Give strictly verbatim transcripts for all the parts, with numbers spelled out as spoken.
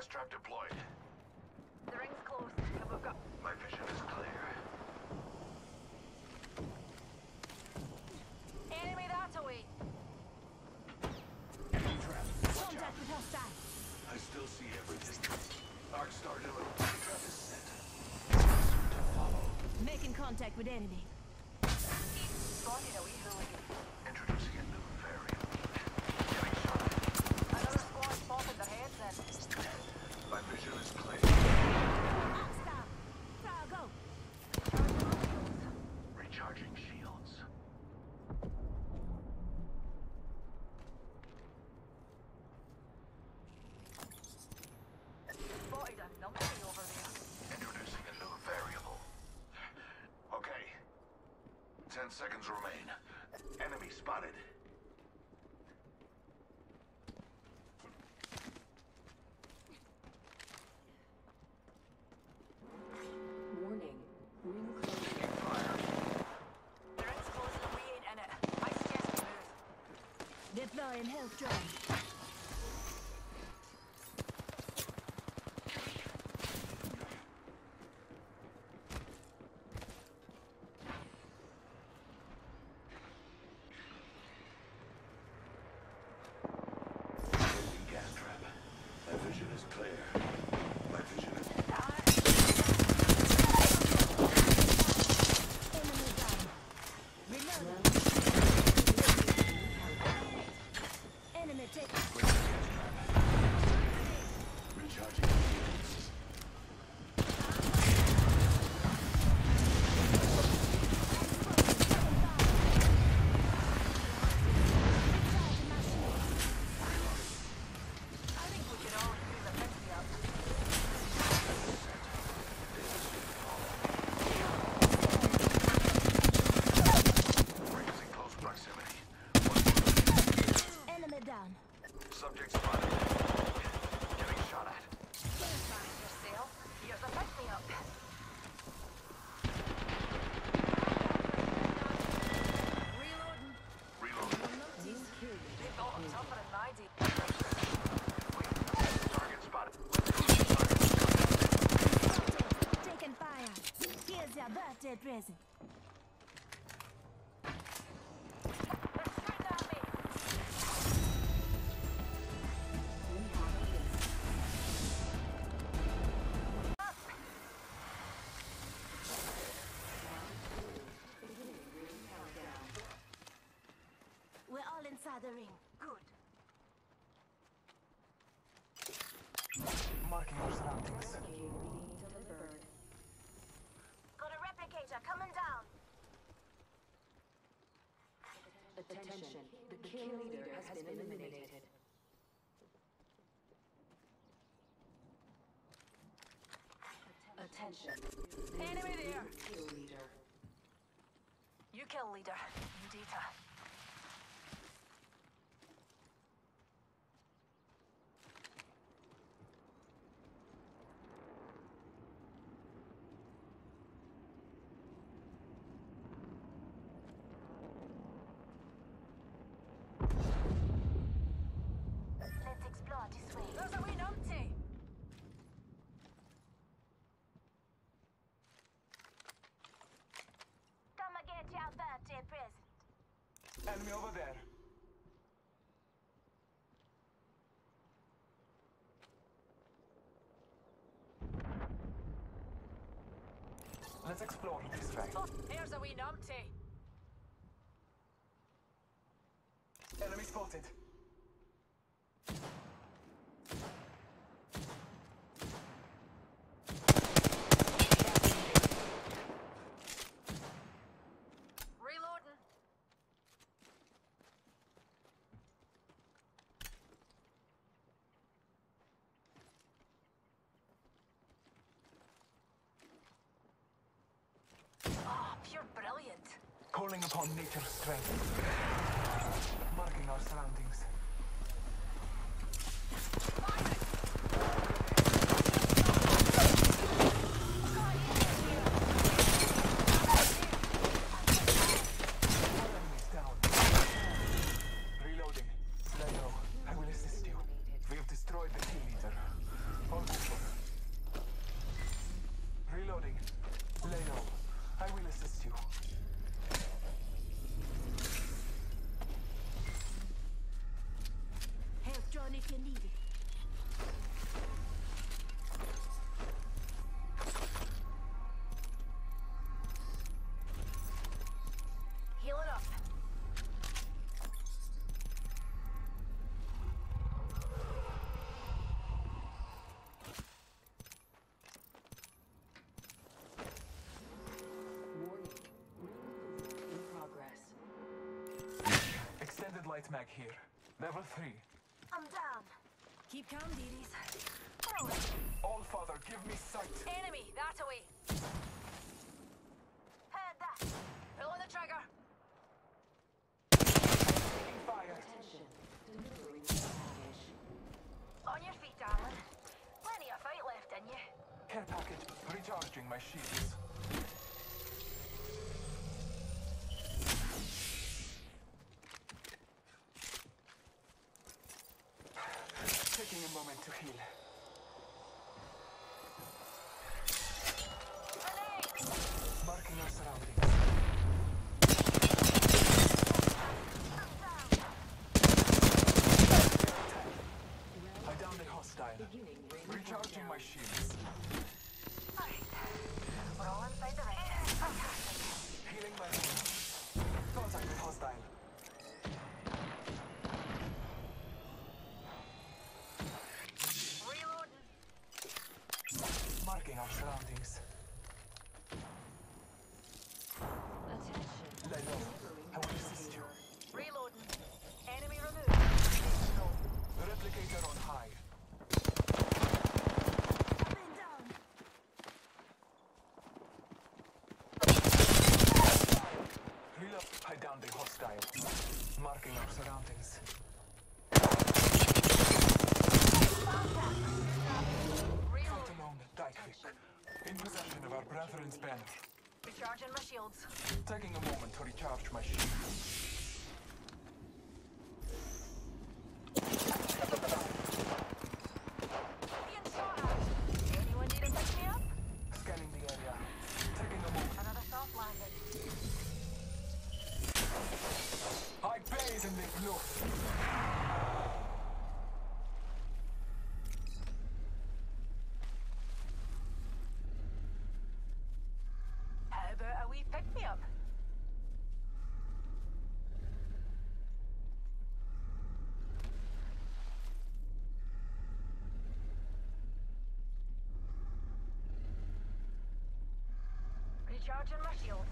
gas trap deployed. The ring's close, and we've got... My vision is clear. Enemy that away! Enemy trap. Watch out. Contact with hostile. I still see everything. Arcstar doing. Trap is set. Soon to follow. Making contact with enemy. Spotted a wee hooligan. Introducing a new variant. Getting shot. Another squad spotted their heads in. My vision is clear. Stop! Frog, go! Recharging shields. Spotted a numpty over there. Introducing a new variable. Okay. Ten seconds remain. Enemy spotted. Warning. Ring close. Taking fire. The ring's close and we ain't in it. I suggest we move. Deploying health drone. Ending gas trap. My vision is clear. My vision is... Enemy down. Reload. Enemy taken. Recharging shields. I think we could all use a fifty up. Rings in close proximity. Enemy down. Subject spotted. Getting shot at. Don't mind yourself. Here's a fifty up. Reloading. Reloading. Notice. They thought I'm tougher than my day. Target spotted. Taking fire. Here's your birthday present. They're shooting at me. We're all inside the ring. Good. Marking our surroundings. Delivered. Got a replicator coming down. Attention. The kill leader has been eliminated. Attention. Enemy there. Kill leader. You kill leader. New data. Let's explore this way. There's a wee numpty. Come and get your birthday present. Enemy over there. Let's explore this way. Oh, here's a wee numpty. Enemy spotted. Reloading. Ah, pure brilliant. Calling upon nature's strength. Marking our surroundings. Enemies down. Reloading. Lay low. I will assist you. We have destroyed the kill leader. All you. Help John if you need it. Heal it up. Warning. In progress. Extended light mag here. Level three. I'm down. Keep calm, dearies. Throw it. All Father, give me sight. Enemy, that away. Head that. Pull on the trigger. Taking fire. Attention. Delivering package. On your feet, darling. Plenty of fight left in you. Care package. Recharging my shields. Taking a moment to heal. Grenade! Marking our surroundings. I'm down. I downed a hostile. Beginning ring Recharging my countdown. shields. Alright. We're all inside the ring. Fantastic. Healing my wounds. Contact with hostile. Reloading. Marking our surroundings. Attention. Lay low. I will assist you. Reloading. Enemy removed. No. Replicator on high. Man down. Reload. I downed a hostile. Marking our surroundings. Fight Reload. alone, die quick. In possession of our brethren's banner. Recharging my shields. Taking a moment to recharge my shield. Being shot at. Anyone need to pick me up? Scanning the area. Taking a moment. Another soft landing. I bathe in the blood. How about a wee pick me up? Recharging my shields.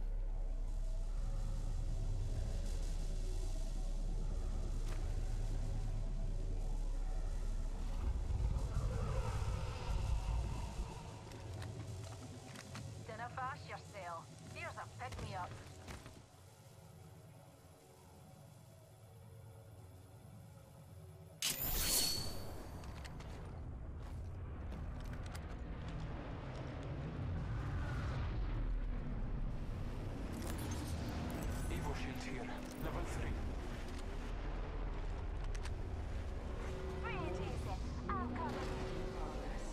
Dinna fast yourself. Here's a pick me up. Evo shield here. Level three. Pretty easy. I'm coming. Progress.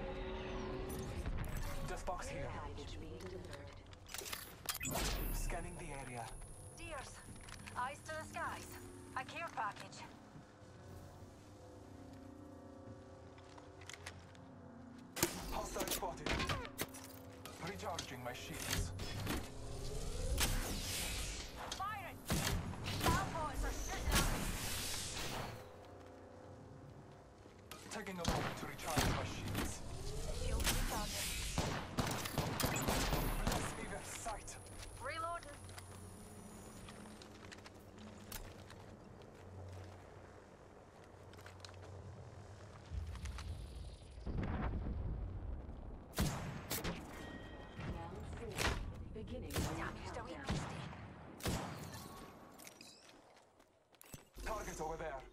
Death box here. Package being delivered. Scanning the area. Dears, eyes to the skies. A care package. Hostile spotted. Recharging my shields. Firing! Downpours are shooting at me. Taking a moment to recharge my shields. Shield recharging. Bless me with sight. Reloading. Round four. Beginning ring Damaged a wee countdown. beastie. Target over there.